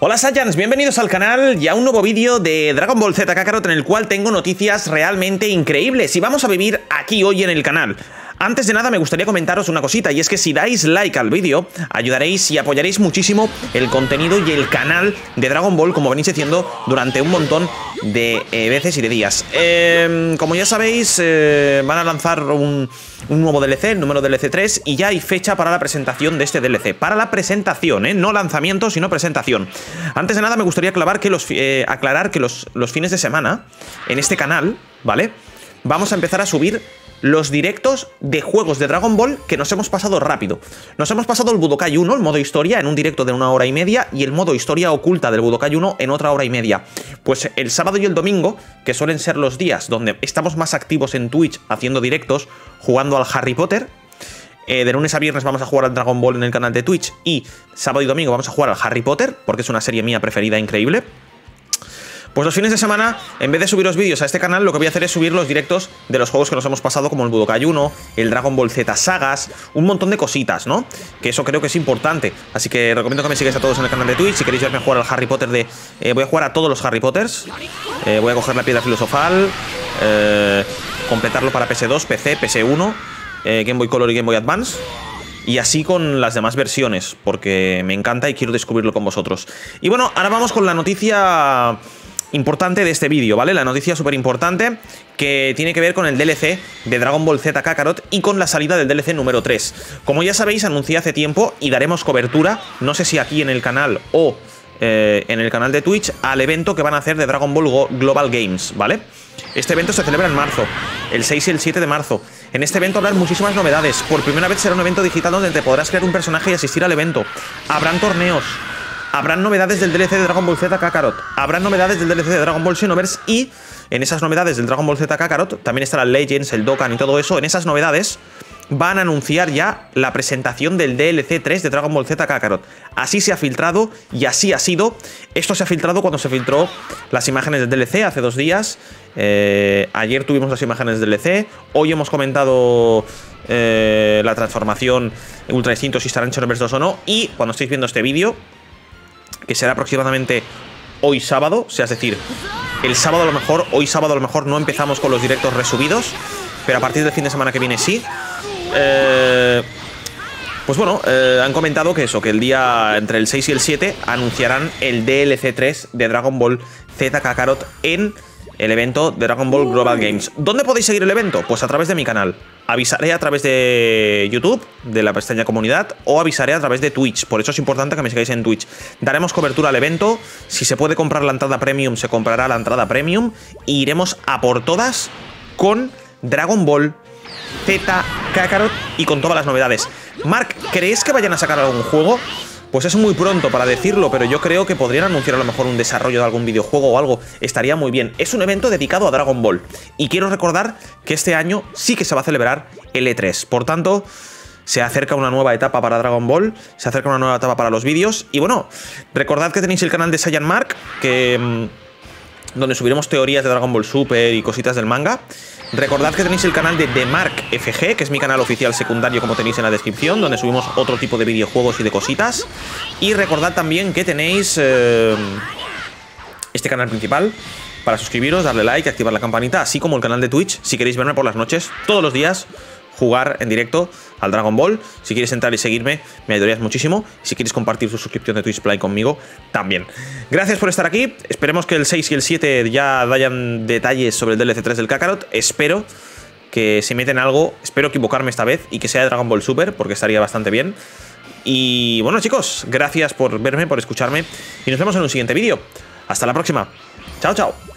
Hola Saiyans, bienvenidos al canal y a un nuevo vídeo de Dragon Ball Z Kakarot en el cual tengo noticias realmente increíbles y vamos a vivir aquí hoy en el canal. Antes de nada me gustaría comentaros una cosita, y es que si dais like al vídeo ayudaréis y apoyaréis muchísimo el contenido y el canal de Dragon Ball, como venís haciendo durante un montón de veces y de días. Como ya sabéis, van a lanzar un nuevo DLC, el número DLC 3, y ya hay fecha para la presentación de este DLC. Para la presentación, no lanzamiento, sino presentación. Antes de nada me gustaría aclarar que los fines de semana en este canal, ¿vale? Vamos a empezar a subir los directos de juegos de Dragon Ball que nos hemos pasado rápido. Nos hemos pasado el Budokai 1, el modo historia, en un directo de 1 hora y media, y el modo historia oculta del Budokai 1 en otra hora y media. Pues el sábado y el domingo, que suelen ser los días donde estamos más activos en Twitch haciendo directos, jugando al Harry Potter. De lunes a viernes vamos a jugar al Dragon Ball en el canal de Twitch, y sábado y domingo vamos a jugar al Harry Potter, porque es una serie mía preferida, increíble. Pues los fines de semana, en vez de subiros vídeos a este canal, lo que voy a hacer es subir los directos de los juegos que nos hemos pasado, como el Budokai 1, el Dragon Ball Z Sagas, un montón de cositas, ¿no? Que eso creo que es importante. Así que recomiendo que me sigáis a todos en el canal de Twitch. Si queréis verme jugar al Harry Potter voy a jugar a todos los Harry Potters. Voy a coger la piedra filosofal, completarlo para PS2, PC, PS1, Game Boy Color y Game Boy Advance. Y así con las demás versiones, porque me encanta y quiero descubrirlo con vosotros. Y bueno, ahora vamos con la noticia importante de este vídeo, ¿vale? La noticia súper importante que tiene que ver con el DLC de Dragon Ball Z Kakarot y con la salida del DLC número 3. Como ya sabéis, anuncié hace tiempo y daremos cobertura, no sé si aquí en el canal o en el canal de Twitch, al evento que van a hacer de Dragon Ball Global Games, ¿vale? Este evento se celebra en marzo, el 6 y el 7 de marzo. En este evento habrán muchísimas novedades. Por primera vez será un evento digital donde te podrás crear un personaje y asistir al evento. Habrán torneos. Habrán novedades del DLC de Dragon Ball Z Kakarot. Habrán novedades del DLC de Dragon Ball Xenoverse. Y en esas novedades del Dragon Ball Z Kakarot también estará el Legends, el Dokkan y todo eso. En esas novedades van a anunciar ya la presentación del DLC 3 de Dragon Ball Z Kakarot. Así se ha filtrado y así ha sido. Esto se ha filtrado cuando se filtró las imágenes del DLC hace 2 días. Ayer tuvimos las imágenes del DLC. Hoy hemos comentado la transformación Ultra Instinto, si estará en Xenoverse 2 o no. Y cuando estéis viendo este vídeo, que será aproximadamente hoy sábado, o sea, es decir, el sábado a lo mejor, hoy sábado a lo mejor no empezamos con los directos resubidos, pero a partir del fin de semana que viene sí. Pues bueno, han comentado que eso, que el día entre el 6 y el 7 anunciarán el DLC 3 de Dragon Ball Z Kakarot en el evento de Dragon Ball Global Games. ¿Dónde podéis seguir el evento? Pues a través de mi canal. Avisaré a través de YouTube, de la pestaña comunidad, o avisaré a través de Twitch. Por eso es importante que me sigáis en Twitch. Daremos cobertura al evento. Si se puede comprar la entrada premium, se comprará la entrada premium. E iremos a por todas con Dragon Ball Z Kakarot y con todas las novedades. Mark, ¿crees que vayan a sacar algún juego? Pues es muy pronto para decirlo, pero yo creo que podrían anunciar a lo mejor un desarrollo de algún videojuego o algo. Estaría muy bien. Es un evento dedicado a Dragon Ball. Y quiero recordar que este año sí que se va a celebrar el E3. Por tanto, se acerca una nueva etapa para Dragon Ball, se acerca una nueva etapa para los vídeos. Y bueno, recordad que tenéis el canal de Saiyan Mark, donde subiremos teorías de Dragon Ball Super y cositas del manga. Recordad que tenéis el canal de The Mark FG, que es mi canal oficial secundario, como tenéis en la descripción, donde subimos otro tipo de videojuegos y de cositas. Y recordad también que tenéis este canal principal para suscribiros, darle like, activar la campanita, así como el canal de Twitch, si queréis verme por las noches, todos los días, jugar en directo al Dragon Ball. Si quieres entrar y seguirme, me ayudarías muchísimo. Si quieres compartir tu suscripción de Twitch Play conmigo, también. Gracias por estar aquí. Esperemos que el 6 y el 7 ya vayan detalles sobre el DLC 3 del Kakarot. Espero que se meten algo. Espero equivocarme esta vez y que sea de Dragon Ball Super, porque estaría bastante bien. Y bueno, chicos, gracias por verme, por escucharme. Y nos vemos en un siguiente vídeo. Hasta la próxima. Chao, chao.